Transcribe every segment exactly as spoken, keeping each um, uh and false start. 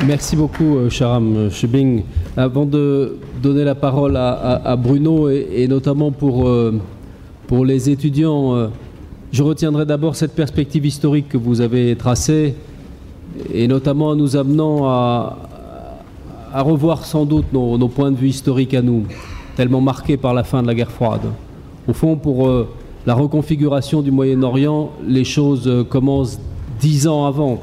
Merci beaucoup, Shahram Shubin. Avant de donner la parole à, à, à Bruno, et, et notamment pour, euh, pour les étudiants, euh, je retiendrai d'abord cette perspective historique que vous avez tracée, et notamment en nous amenant à, à revoir sans doute nos, nos points de vue historiques à nous, tellement marqués par la fin de la guerre froide. Au fond, pour euh, la reconfiguration du Moyen-Orient, les choses euh, commencent dix ans avant.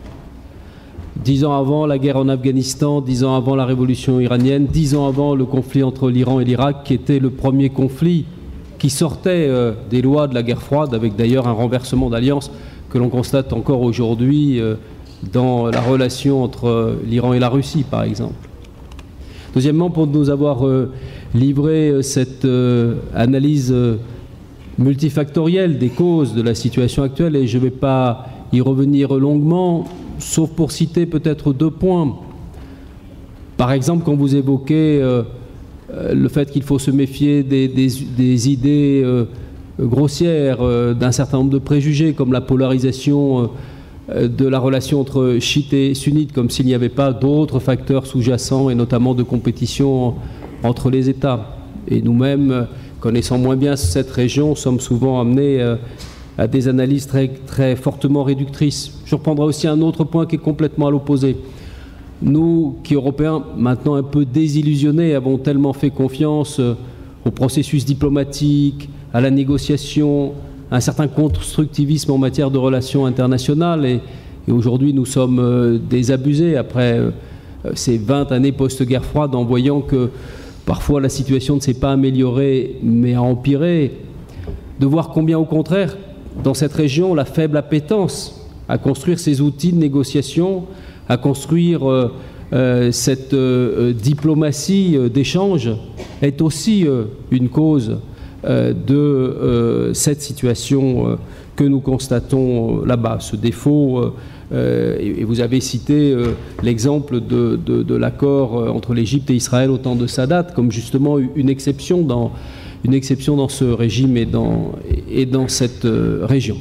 Dix ans avant la guerre en Afghanistan, dix ans avant la révolution iranienne, dix ans avant le conflit entre l'Iran et l'Irak, qui était le premier conflit qui sortait euh, des lois de la guerre froide, avec d'ailleurs un renversement d'alliance que l'on constate encore aujourd'hui euh, dans la relation entre euh, l'Iran et la Russie, par exemple. Deuxièmement, pour nous avoir euh, livré euh, cette euh, analyse euh, multifactorielle des causes de la situation actuelle, et je ne vais pas y revenir longuement, sauf pour citer peut-être deux points. Par exemple, quand vous évoquez euh, le fait qu'il faut se méfier des, des, des idées euh, grossières, euh, d'un certain nombre de préjugés, comme la polarisation euh, de la relation entre chiites et sunnites, comme s'il n'y avait pas d'autres facteurs sous-jacents, et notamment de compétition entre les États. Et nous-mêmes, connaissant moins bien cette région, sommes souvent amenés euh, à des analyses très, très fortement réductrices. Je reprendrai aussi un autre point qui est complètement à l'opposé. Nous, qui Européens, maintenant un peu désillusionnés, avons tellement fait confiance au processus diplomatique, à la négociation, à un certain constructivisme en matière de relations internationales, et, et aujourd'hui nous sommes désabusés après ces vingt années post-guerre froide, en voyant que parfois la situation ne s'est pas améliorée mais a empiré, de voir combien au contraire, dans cette région, la faible appétence à construire ces outils de négociation, à construire euh, euh, cette euh, diplomatie euh, d'échange, est aussi euh, une cause euh, de euh, cette situation euh, que nous constatons euh, là-bas, ce défaut. Euh, euh, et, et vous avez cité euh, l'exemple de, de, de l'accord euh, entre l'Égypte et Israël au temps de Sadat, comme justement une exception dans une exception dans ce régime et dans, et dans cette euh, région.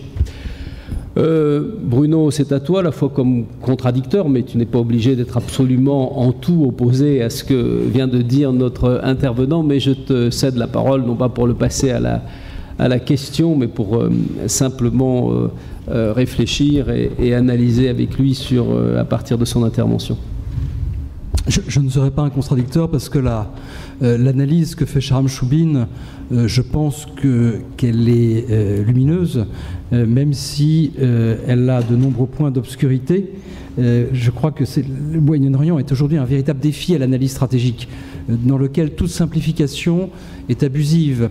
Euh, Bruno, c'est à toi, à la fois comme contradicteur, mais tu n'es pas obligé d'être absolument en tout opposé à ce que vient de dire notre intervenant, mais je te cède la parole, non pas pour le passer à la, à la question, mais pour euh, simplement euh, euh, réfléchir et, et analyser avec lui sur, euh, à partir de son intervention. Je, je ne serai pas un contradicteur parce que la, euh, l'analyse que fait Shahram Shubin, euh, je pense que, qu'elle est euh, lumineuse, euh, même si euh, elle a de nombreux points d'obscurité. Euh, je crois que c'est, le Moyen-Orient est aujourd'hui un véritable défi à l'analyse stratégique, euh, dans lequel toute simplification est abusive.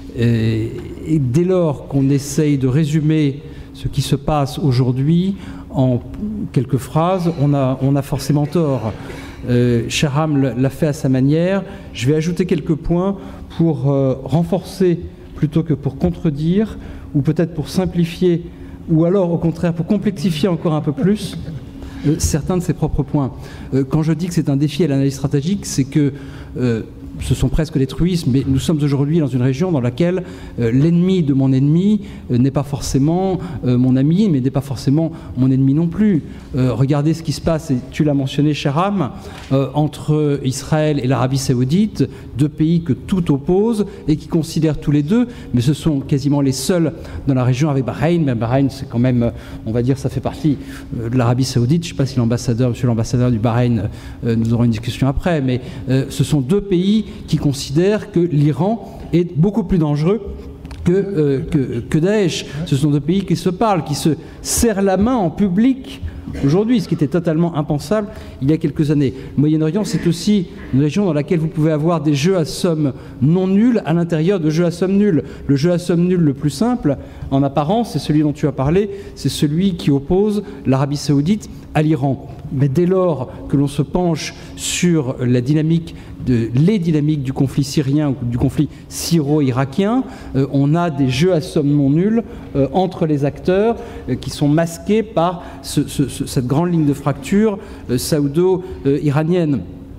Et, et dès lors qu'on essaye de résumer ce qui se passe aujourd'hui en quelques phrases, on a, on a forcément tort. Euh, Shahram l'a fait à sa manière. Je vais ajouter quelques points pour euh, renforcer plutôt que pour contredire, ou peut-être pour simplifier, ou alors au contraire pour complexifier encore un peu plus euh, certains de ses propres points. Euh, quand je dis que c'est un défi à l'analyse stratégique, c'est que euh, ce sont presque des truismes, mais nous sommes aujourd'hui dans une région dans laquelle euh, l'ennemi de mon ennemi euh, n'est pas forcément euh, mon ami, mais n'est pas forcément mon ennemi non plus. Euh, regardez ce qui se passe, et tu l'as mentionné, Shahram, euh, entre Israël et l'Arabie Saoudite, deux pays que tout oppose et qui considèrent tous les deux, mais ce sont quasiment les seuls dans la région avec Bahreïn. Mais Bahreïn, c'est quand même, on va dire, ça fait partie euh, de l'Arabie Saoudite. Je ne sais pas si l'ambassadeur, monsieur l'ambassadeur du Bahreïn, euh, nous aurons une discussion après, mais euh, ce sont deux pays qui considèrent que l'Iran est beaucoup plus dangereux que, euh, que, que Daesh. Ce sont deux pays qui se parlent, qui se serrent la main en public aujourd'hui, ce qui était totalement impensable il y a quelques années. Le Moyen-Orient, c'est aussi une région dans laquelle vous pouvez avoir des jeux à somme non nuls à l'intérieur de jeux à somme nuls. Le jeu à somme nulle le plus simple, en apparence, c'est celui dont tu as parlé, c'est celui qui oppose l'Arabie Saoudite à l'Iran. Mais dès lors que l'on se penche sur la dynamique de, les dynamiques du conflit syrien ou du conflit syro-irakien, euh, on a des jeux à somme non nuls euh, entre les acteurs euh, qui sont masqués par ce, ce, ce, cette grande ligne de fracture euh, saoudo-iranienne.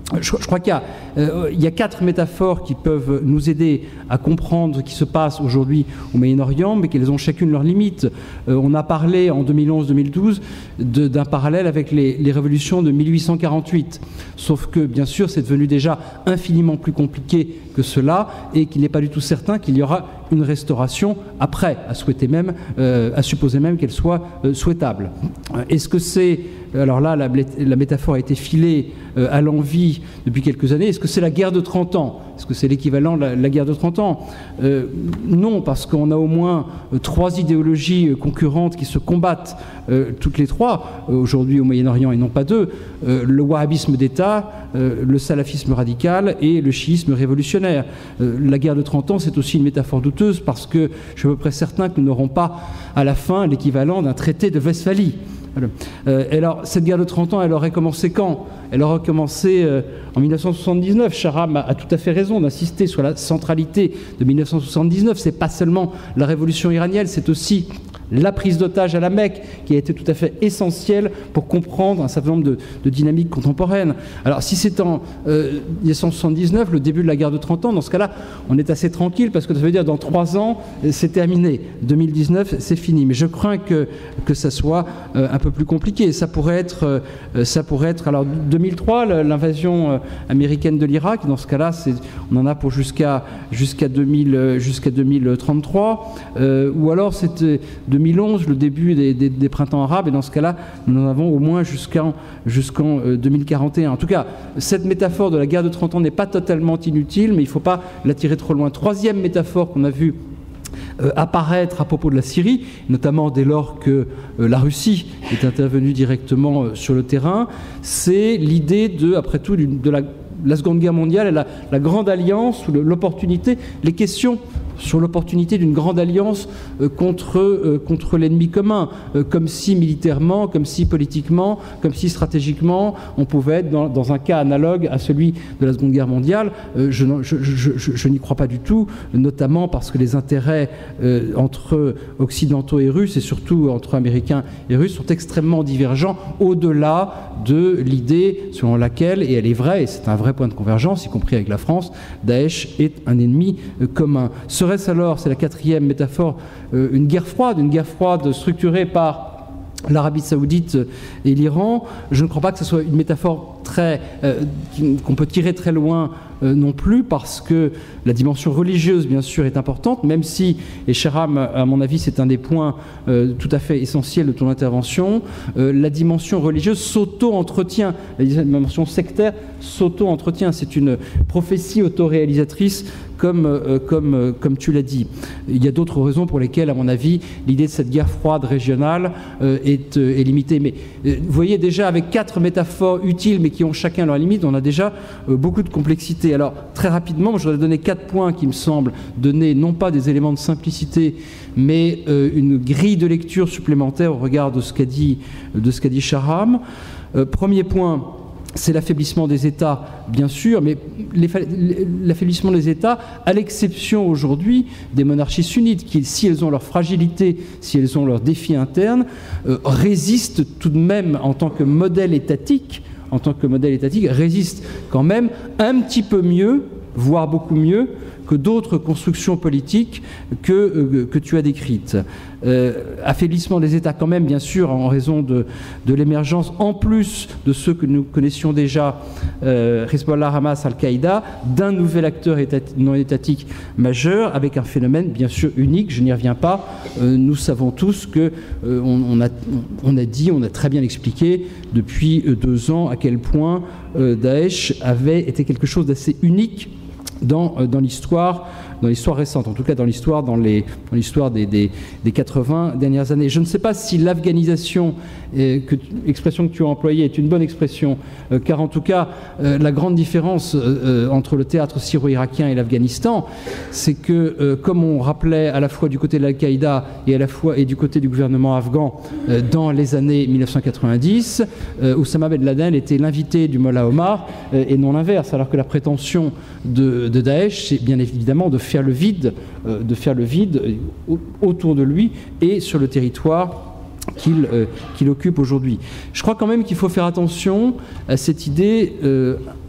Je, je crois qu'il y a, euh, il y a quatre métaphores qui peuvent nous aider à comprendre ce qui se passe aujourd'hui au Moyen-Orient, mais qu'elles ont chacune leurs limites. Euh, on a parlé en deux mille onze deux mille douze de, d'un parallèle avec les, les révolutions de mille huit cent quarante-huit. Sauf que, bien sûr, c'est devenu déjà infiniment plus compliqué que cela et qu'il n'est pas du tout certain qu'il y aura une restauration après, à souhaiter même, euh, à supposer même qu'elle soit euh, souhaitable. Est-ce que c'est, alors là, la, la métaphore a été filée euh, à l'envi depuis quelques années, est-ce que c'est la guerre de trente ans ? Est-ce que c'est l'équivalent de la, la guerre de trente ans ? euh, Non, parce qu'on a au moins euh, trois idéologies euh, concurrentes qui se combattent, euh, toutes les trois, euh, aujourd'hui au Moyen-Orient et non pas deux, euh, le wahhabisme d'État, euh, le salafisme radical et le chiisme révolutionnaire. Euh, la guerre de trente ans, c'est aussi une métaphore douteuse parce que je suis à peu près certain que nous n'aurons pas à la fin l'équivalent d'un traité de Westphalie. Voilà. Euh, et alors, cette guerre de trente ans, elle aurait commencé quand ? Elle aurait commencé euh, en mille neuf cent soixante-dix-neuf. Shahram a, a tout à fait raison d'insister sur la centralité de mille neuf cent soixante-dix-neuf. C'est pas seulement la révolution iranienne, c'est aussi la prise d'otage à la Mecque, qui a été tout à fait essentielle pour comprendre un certain nombre de, de dynamiques contemporaines. Alors, si c'est en euh, mille neuf cent soixante-dix-neuf, le début de la guerre de trente ans, dans ce cas-là, on est assez tranquille, parce que ça veut dire dans trois ans, c'est terminé. deux mille dix-neuf, c'est fini. Mais je crains que, que ça soit euh, un peu plus compliqué. Ça pourrait être, euh, ça pourrait être alors, deux mille trois, l'invasion euh, américaine de l'Irak. Dans ce cas-là, c'est, on en a pour jusqu'à, jusqu'à, deux mille, jusqu'à deux mille trente-trois. Euh, ou alors, c'était deux mille onze, le début des, des, des printemps arabes, et dans ce cas-là, nous en avons au moins jusqu'en, jusqu'en euh, deux mille quarante et un. En tout cas, cette métaphore de la guerre de trente ans n'est pas totalement inutile, mais il ne faut pas la tirer trop loin. Troisième métaphore qu'on a vue euh, apparaître à propos de la Syrie, notamment dès lors que euh, la Russie est intervenue directement euh, sur le terrain, c'est l'idée de, après tout, de la, la Seconde Guerre mondiale et la, la grande alliance, ou le, l'opportunité, les questions sur l'opportunité d'une grande alliance euh, contre, euh, contre l'ennemi commun, euh, comme si militairement, comme si politiquement, comme si stratégiquement, on pouvait être dans, dans un cas analogue à celui de la Seconde Guerre mondiale. Euh, je, je, je, je, je n'y crois pas du tout, notamment parce que les intérêts euh, entre occidentaux et russes, et surtout entre américains et russes, sont extrêmement divergents au-delà de l'idée selon laquelle, et elle est vraie, et c'est un vrai point de convergence, y compris avec la France, Daesh est un ennemi euh, commun. Serait-ce alors, c'est la quatrième métaphore, euh, une guerre froide, une guerre froide structurée par l'Arabie Saoudite et l'Iran? Je ne crois pas que ce soit une métaphore très, euh, qu'on peut tirer très loin euh, non plus, parce que la dimension religieuse, bien sûr, est importante, même si, et Shahram, à mon avis, c'est un des points euh, tout à fait essentiels de ton intervention, euh, la dimension religieuse s'auto-entretient, la dimension sectaire s'auto-entretient. C'est une prophétie autoréalisatrice, comme, euh, comme, euh, comme tu l'as dit. Il y a d'autres raisons pour lesquelles, à mon avis, l'idée de cette guerre froide régionale euh, est, euh, est limitée. Mais euh, vous voyez déjà, avec quatre métaphores utiles, mais qui ont chacun leurs limites, on a déjà euh, beaucoup de complexité. Alors, très rapidement, je voudrais donner quatre points qui me semblent donner non pas des éléments de simplicité, mais euh, une grille de lecture supplémentaire au regard de ce qu'a dit, de ce qu'a dit Shahram. Euh, premier point, c'est l'affaiblissement des États, bien sûr, mais l'affaiblissement des États, à l'exception aujourd'hui des monarchies sunnites, qui, si elles ont leur fragilité, si elles ont leurs défis internes, euh, résistent tout de même en tant que modèle étatique, en tant que modèle étatique, résistent quand même un petit peu mieux, voire beaucoup mieux, que d'autres constructions politiques que, euh, que tu as décrites. Euh, affaiblissement des États quand même, bien sûr, en raison de, de l'émergence, en plus de ceux que nous connaissions déjà, euh, Hezbollah, Hamas, Al-Qaïda, d'un nouvel acteur état- non étatique majeur, avec un phénomène, bien sûr, unique, je n'y reviens pas. Euh, nous savons tous que euh, on, on, a, on a dit, on a très bien expliqué depuis euh, deux ans à quel point euh, Daesh avait été quelque chose d'assez unique Dans, dans l'histoire, dans l'histoire récente, en tout cas dans l'histoire, dans les, dans l'histoire des, des, des quatre-vingts dernières années. Je ne sais pas si l'afghanisation, euh, que, expression que tu as employée, est une bonne expression, euh, car en tout cas, euh, la grande différence euh, entre le théâtre syro-irakien et l'Afghanistan, c'est que, euh, comme on rappelait à la fois du côté de l'Al-Qaïda et à la fois et du côté du gouvernement afghan euh, dans les années mille neuf cent quatre-vingt-dix, euh, Oussama Ben Laden était l'invité du Mollah Omar euh, et non l'inverse, alors que la prétention de, de Daesh, c'est bien évidemment de faire le vide, euh, de faire le vide euh, autour de lui et sur le territoire qu'il euh, qu'il occupe aujourd'hui. Je crois quand même qu'il faut faire attention à cette idée euh,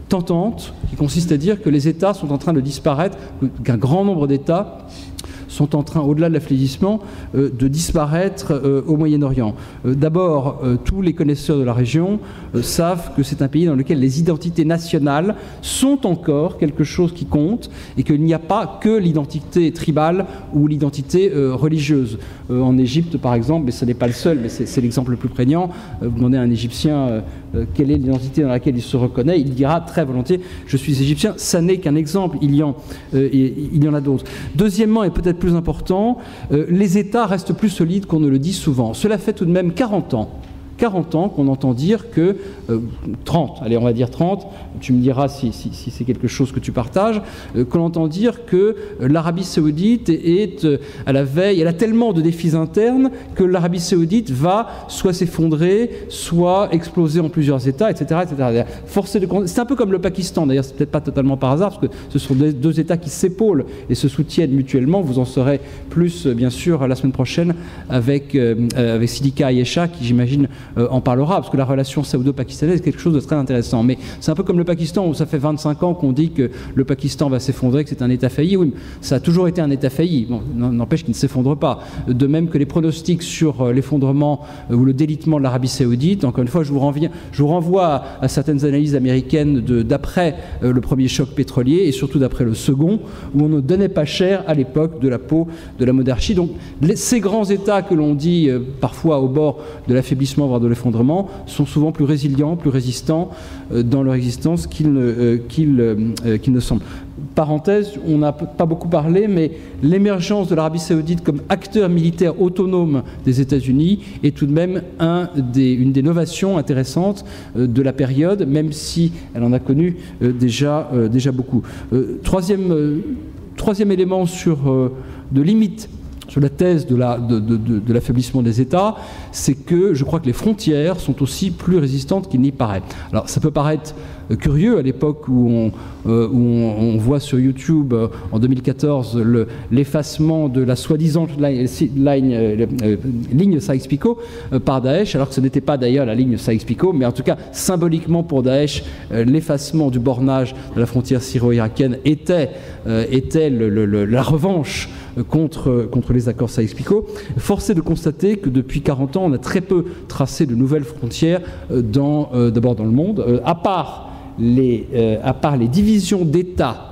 tentante qui consiste à dire que les États sont en train de disparaître, qu'un grand nombre d'États sont en train, au-delà de l'affaiblissement, euh, de disparaître euh, au Moyen-Orient. Euh, D'abord, euh, tous les connaisseurs de la région euh, savent que c'est un pays dans lequel les identités nationales sont encore quelque chose qui compte et qu'il n'y a pas que l'identité tribale ou l'identité euh, religieuse. Euh, en Égypte, par exemple, et ce n'est pas le seul, mais c'est l'exemple le plus prégnant, euh, vous demandez à un Égyptien euh, euh, quelle est l'identité dans laquelle il se reconnaît, il dira très volontiers « je suis égyptien ». Ça n'est qu'un exemple, il y en, euh, il y en a d'autres. Deuxièmement, et peut-être plus important, euh, les États restent plus solides qu'on ne le dit souvent. Cela fait tout de même quarante ans. quarante ans qu'on entend dire que, euh, trente, allez on va dire trente, tu me diras si, si, si c'est quelque chose que tu partages, euh, qu'on entend dire que euh, l'Arabie Saoudite est, est euh, à la veille, elle a tellement de défis internes que l'Arabie Saoudite va soit s'effondrer, soit exploser en plusieurs États, et cetera et cetera. Forcé de... C'est un peu comme le Pakistan, d'ailleurs c'est peut-être pas totalement par hasard, parce que ce sont des, deux États qui s'épaulent et se soutiennent mutuellement. Vous en saurez plus, bien sûr, la semaine prochaine avec, euh, avec Sidika Ayesha, qui j'imagine Euh, en parlera, parce que la relation saoudo-pakistanaise est quelque chose de très intéressant. Mais c'est un peu comme le Pakistan, où ça fait vingt-cinq ans qu'on dit que le Pakistan va s'effondrer, que c'est un État failli. Oui, ça a toujours été un État failli. Bon, n'empêche qu'il ne s'effondre pas. De même que les pronostics sur l'effondrement ou le délitement de l'Arabie Saoudite, encore une fois, je vous, renvoie, je vous renvoie à, à certaines analyses américaines d'après euh, le premier choc pétrolier, et surtout d'après le second, où on ne donnait pas cher à l'époque de la peau de la monarchie. Donc les, ces grands États que l'on dit euh, parfois au bord de l'affaiblissement, voire de l'effondrement, sont souvent plus résilients, plus résistants euh, dans leur existence qu'ils ne, euh, qu'ils, euh, qu'ils ne semblent. Parenthèse, on n'a pas beaucoup parlé, mais l'émergence de l'Arabie Saoudite comme acteur militaire autonome des États-Unis est tout de même un des, une des novations intéressantes euh, de la période, même si elle en a connu euh, déjà, euh, déjà beaucoup. Euh, troisième, euh, troisième élément sur euh, de limite sur la thèse de la, de, de, de, de l'affaiblissement des États, c'est que je crois que les frontières sont aussi plus résistantes qu'il n'y paraît. Alors ça peut paraître curieux à l'époque où on, euh, où on, on voit sur YouTube euh, en deux mille quatorze l'effacement de la soi-disant ligne, euh, euh, ligne Sykes-Picot euh, par Daesh, alors que ce n'était pas d'ailleurs la ligne Sykes-Picot, mais en tout cas symboliquement pour Daesh, euh, l'effacement du bornage de la frontière syro-irakienne était, euh, était le, le, le, la revanche Contre, contre les accords Sykes-Picot. Force est de constater que depuis quarante ans, on a très peu tracé de nouvelles frontières dans, euh, d'abord dans le monde, euh, à part les, euh, à part les divisions d'États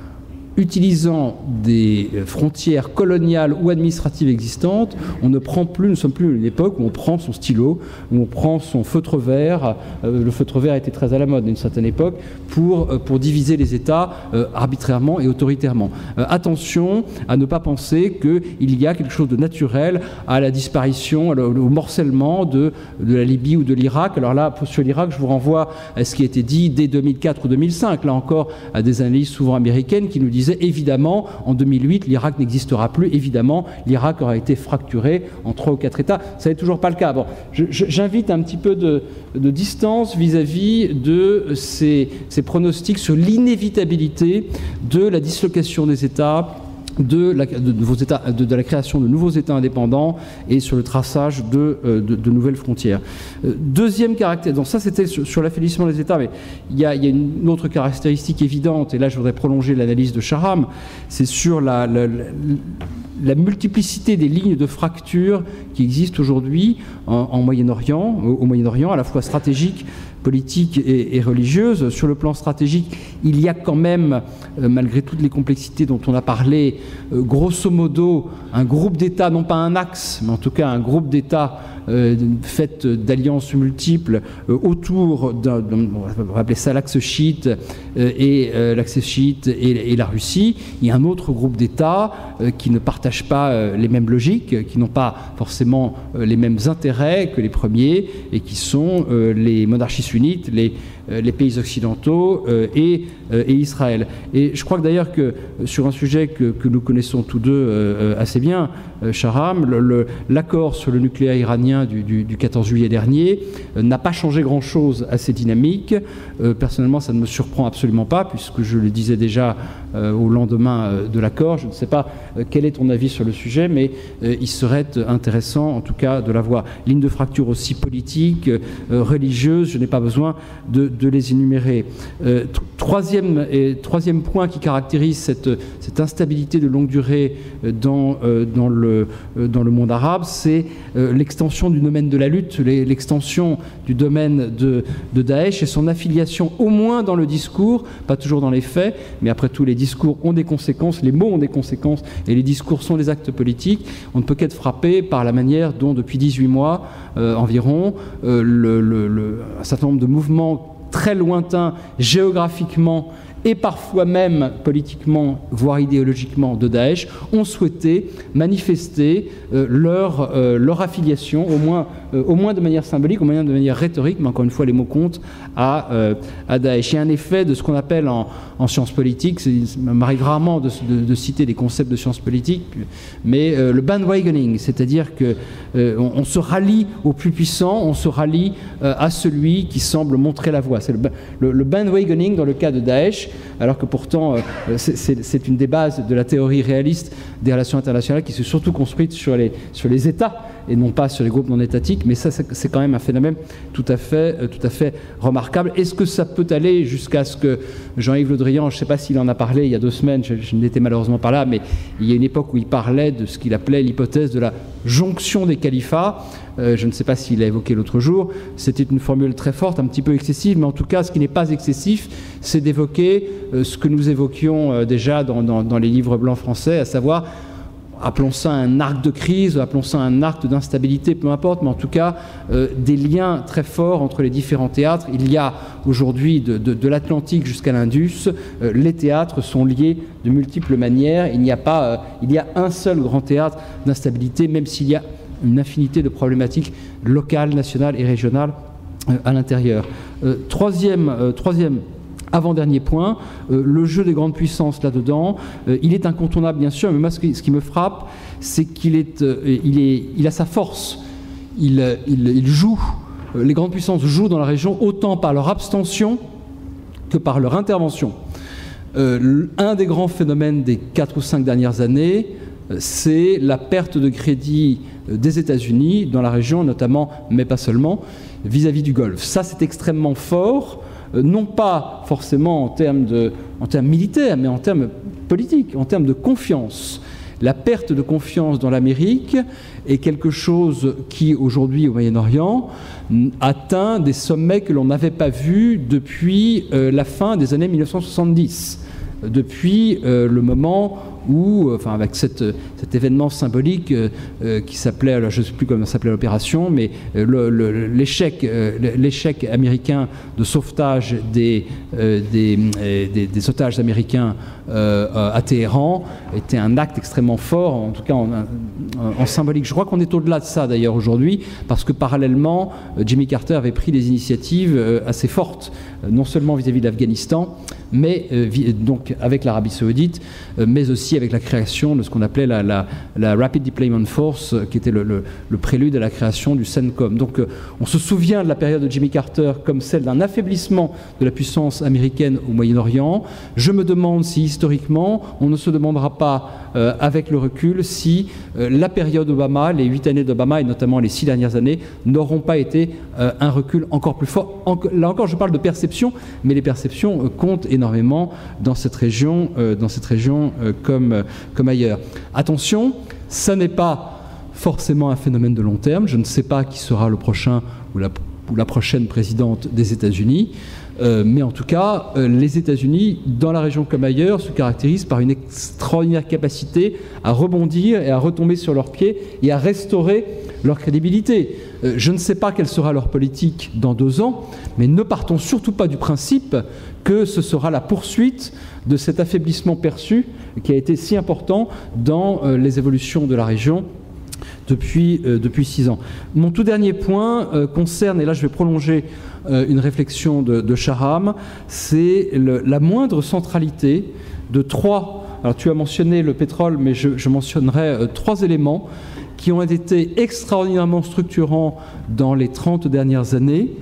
utilisant des frontières coloniales ou administratives existantes, on ne prend plus, nous ne sommes plus à une époque où on prend son stylo, où on prend son feutre vert, euh, le feutre vert était très à la mode à une certaine époque, pour, euh, pour diviser les États euh, arbitrairement et autoritairement. Euh, attention à ne pas penser qu'il y a quelque chose de naturel à la disparition, au morcellement de, de la Libye ou de l'Irak. Alors là, sur l'Irak, je vous renvoie à ce qui a été dit dès deux mille quatre ou deux mille cinq, là encore à des analyses souvent américaines qui nous disaient évidemment, en deux mille huit, l'Irak n'existera plus. Évidemment, l'Irak aura été fracturé en trois ou quatre États. Ça n'est toujours pas le cas. Bon, j'invite un petit peu de, de distance vis-à-vis de ces, ces pronostics sur l'inévitabilité de la dislocation des États, de la, de, nouveaux états, de, de la création de nouveaux États indépendants et sur le traçage de, de, de nouvelles frontières. Deuxième caractère, donc ça c'était sur, sur l'affaiblissement des États, mais il y, a, il y a une autre caractéristique évidente, et là je voudrais prolonger l'analyse de Shahram, c'est sur la, la, la, la multiplicité des lignes de fracture qui existent aujourd'hui en, en Moyen-Orient, au, au Moyen-Orient, à la fois stratégique, politique et, et religieuse. Sur le plan stratégique, il y a quand même, euh, malgré toutes les complexités dont on a parlé, euh, grosso modo, un groupe d'États, non pas un axe, mais en tout cas un groupe d'États euh, fait d'alliances multiples euh, autour d'un, on va appeler ça l'axe chiite euh, et euh, l'axe chiite et, et la Russie. Il y a un autre groupe d'États euh, qui ne partagent pas euh, les mêmes logiques, qui n'ont pas forcément euh, les mêmes intérêts que les premiers, et qui sont euh, les monarchies sunnites, les, euh, les pays occidentaux euh, et euh, et Israël. Et je crois que d'ailleurs que sur un sujet que, que nous connaissons tous deux euh, assez bien, euh, Shahram, l'accord sur le nucléaire iranien du, du, du quatorze juillet dernier euh, n'a pas changé grand-chose à ces dynamiques. Euh, personnellement, ça ne me surprend absolument pas, puisque je le disais déjà euh, au lendemain euh, de l'accord. Je ne sais pas euh, quel est ton avis sur le sujet, mais euh, il serait intéressant, en tout cas, de l'avoir. Ligne de fracture aussi politique, euh, religieuse, je n'ai pas besoin de, de les énumérer. Euh, troisième, et, troisième point qui caractérise cette, cette instabilité de longue durée dans, euh, dans, le, euh, dans le monde arabe, c'est euh, l'extension du domaine de la lutte, l'extension du domaine de, de Daesh et son affiliation au moins dans le discours, pas toujours dans les faits, mais après tout les discours ont des conséquences, les mots ont des conséquences et les discours sont des actes politiques. On ne peut qu'être frappé par la manière dont depuis dix-huit mois euh, environ, euh, le, le, le, un certain nombre de mouvements très lointains géographiquement et parfois même politiquement, voire idéologiquement, de Daesh, ont souhaité manifester euh, leur, euh, leur affiliation, au moins, euh, au moins de manière symbolique, au moins de manière rhétorique, mais encore une fois, les mots comptent, à, euh, à Daesh. Il y a un effet de ce qu'on appelle en, en sciences politiques, il m'arrive rarement de, de, de citer des concepts de sciences politiques, mais euh, le bandwagoning, c'est-à-dire qu'on euh, on se rallie au plus puissant, on se rallie euh, à celui qui semble montrer la voie. C'est le, le, le bandwagoning dans le cas de Daesh, alors que pourtant euh, c'est une des bases de la théorie réaliste des relations internationales qui s'est surtout construite sur les, sur les États et non pas sur les groupes non étatiques, mais ça c'est quand même un phénomène tout à fait, euh, tout à fait remarquable. Est-ce que ça peut aller jusqu'à ce que Jean-Yves Le Drian, je ne sais pas s'il en a parlé il y a deux semaines, je, je n'étais malheureusement pas là, mais il y a une époque où il parlait de ce qu'il appelait l'hypothèse de la jonction des califats. Euh, je ne sais pas s'il l'a évoqué l'autre jour, c'était une formule très forte, un petit peu excessive, mais en tout cas ce qui n'est pas excessif, c'est d'évoquer euh, ce que nous évoquions euh, déjà dans, dans, dans les livres blancs français, à savoir, appelons ça un arc de crise, appelons ça un arc d'instabilité, peu importe, mais en tout cas euh, des liens très forts entre les différents théâtres. Il y a aujourd'hui de, de, de l'Atlantique jusqu'à l'Indus, euh, les théâtres sont liés de multiples manières. Il n'y a pas, euh, il y a un seul grand théâtre d'instabilité, même s'il y a une infinité de problématiques locales, nationales et régionales euh, à l'intérieur. Euh, troisième, euh, troisième avant-dernier point, euh, le jeu des grandes puissances là-dedans, euh, il est incontournable bien sûr, mais moi ce qui, ce qui me frappe, c'est qu'il est, euh, il est, il a sa force, il, il, il joue, euh, les grandes puissances jouent dans la région autant par leur abstention que par leur intervention. Euh, un des grands phénomènes des quatre ou cinq dernières années, euh, c'est la perte de crédit des États-Unis dans la région, notamment, mais pas seulement, vis-à-vis du Golfe. Ça, c'est extrêmement fort, euh, non pas forcément en termes, de, en termes militaires, mais en termes politiques, en termes de confiance. La perte de confiance dans l'Amérique est quelque chose qui, aujourd'hui, au Moyen-Orient, atteint des sommets que l'on n'avait pas vus depuis euh, la fin des années mille neuf cent soixante-dix, depuis euh, le moment où, enfin avec cette, cet événement symbolique euh, euh, qui s'appelait, alors je ne sais plus comment s'appelait l'opération, mais euh, l'échec euh, l'échec américain de sauvetage des, euh, des, des, des otages américains euh, à Téhéran était un acte extrêmement fort, en tout cas en, en, en symbolique. Je crois qu'on est au-delà de ça d'ailleurs aujourd'hui, parce que parallèlement, Jimmy Carter avait pris des initiatives euh, assez fortes, euh, non seulement vis-à-vis de l'Afghanistan, mais euh, donc avec l'Arabie Saoudite, euh, mais aussi avec la création de ce qu'on appelait la, la, la Rapid Deployment Force, euh, qui était le, le, le prélude à la création du CENTCOM. Donc euh, on se souvient de la période de Jimmy Carter comme celle d'un affaiblissement de la puissance américaine au Moyen-Orient. Je me demande si historiquement, on ne se demandera pas euh, avec le recul si euh, la période Obama, les huit années d'Obama et notamment les six dernières années, n'auront pas été euh, un recul encore plus fort. En, là encore, je parle de perception, mais les perceptions euh, comptent énormément énormément dans cette région, euh, dans cette région euh, comme, euh, comme ailleurs. Attention, ça n'est pas forcément un phénomène de long terme. Je ne sais pas qui sera le prochain ou la, ou la prochaine présidente des États-Unis, euh, mais en tout cas, euh, les États-Unis, dans la région comme ailleurs, se caractérisent par une extraordinaire capacité à rebondir et à retomber sur leurs pieds et à restaurer leur crédibilité. Euh, je ne sais pas quelle sera leur politique dans deux ans, mais ne partons surtout pas du principe que ce sera la poursuite de cet affaiblissement perçu qui a été si important dans euh, les évolutions de la région depuis, euh, depuis six ans. Mon tout dernier point euh, concerne, et là je vais prolonger euh, une réflexion de, de Shahram, c'est le, la moindre centralité de trois, alors tu as mentionné le pétrole, mais je, je mentionnerai euh, trois éléments qui ont été extraordinairement structurants dans les trente dernières années.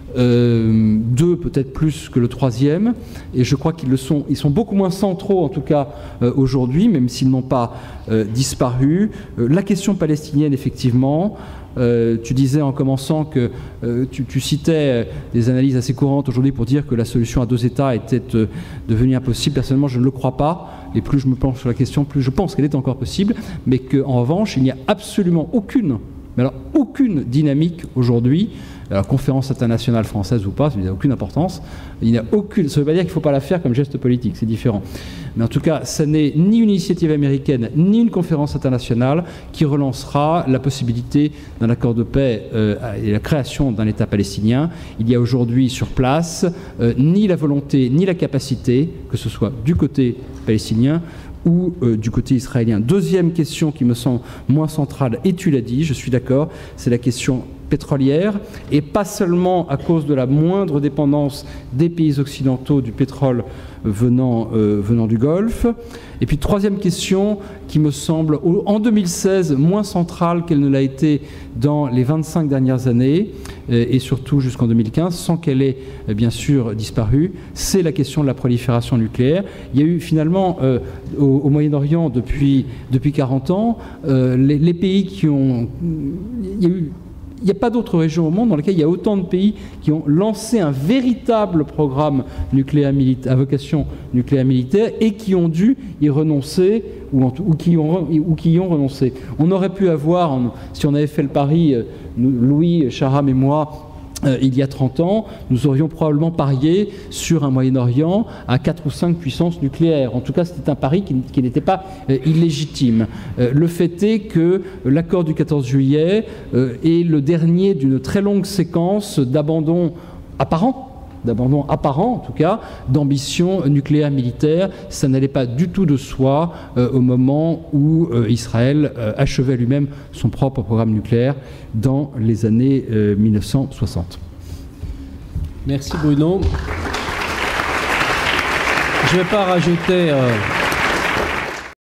Euh, deux peut-être plus que le troisième, et je crois qu'ils le sont, ils sont beaucoup moins centraux en tout cas euh, aujourd'hui, même s'ils n'ont pas euh, disparu. Euh, la question palestinienne, effectivement, euh, tu disais en commençant que euh, tu, tu citais des analyses assez courantes aujourd'hui pour dire que la solution à deux États était euh, devenue impossible. Personnellement, je ne le crois pas, et plus je me penche sur la question, plus je pense qu'elle est encore possible, mais qu'en revanche, il n'y a absolument aucune, mais alors aucune dynamique aujourd'hui. La conférence internationale française ou pas, ça n'a aucune importance. Il n'y a aucune. Ça ne veut pas dire qu'il ne faut pas la faire comme geste politique, c'est différent. Mais en tout cas, ça n'est ni une initiative américaine, ni une conférence internationale qui relancera la possibilité d'un accord de paix euh, et la création d'un État palestinien. Il y a aujourd'hui sur place euh, ni la volonté, ni la capacité, que ce soit du côté palestinien ou euh, du côté israélien. Deuxième question qui me semble moins centrale, et tu l'as dit, je suis d'accord, c'est la question pétrolière, et pas seulement à cause de la moindre dépendance des pays occidentaux du pétrole venant, euh, venant du Golfe. Et puis troisième question qui me semble en deux mille seize moins centrale qu'elle ne l'a été dans les vingt-cinq dernières années, euh, et surtout jusqu'en deux mille quinze, sans qu'elle ait euh, bien sûr disparu, c'est la question de la prolifération nucléaire. Il y a eu finalement euh, au, au Moyen-Orient depuis, depuis quarante ans, euh, les, les pays qui ont... Il y a eu Il n'y a pas d'autre région au monde dans laquelle il y a autant de pays qui ont lancé un véritable programme nucléaire militaire, à vocation nucléaire militaire, et qui ont dû y renoncer, ou, en, ou, qui, ont, ou qui y ont renoncé. On aurait pu avoir, si on avait fait le pari, Louis, Shahram et moi, Euh, il y a trente ans, nous aurions probablement parié sur un Moyen-Orient à quatre ou cinq puissances nucléaires. En tout cas, c'était un pari qui, qui n'était pas euh, illégitime. Euh, le fait est que l'accord du quatorze juillet euh, est le dernier d'une très longue séquence d'abandon apparent, d'abandon apparent en tout cas, d'ambition nucléaire militaire. Ça n'allait pas du tout de soi euh, au moment où euh, Israël euh, achevait lui-même son propre programme nucléaire dans les années euh, mille neuf cent soixante. Merci Bruno. Je ne vais pas rajouter... Euh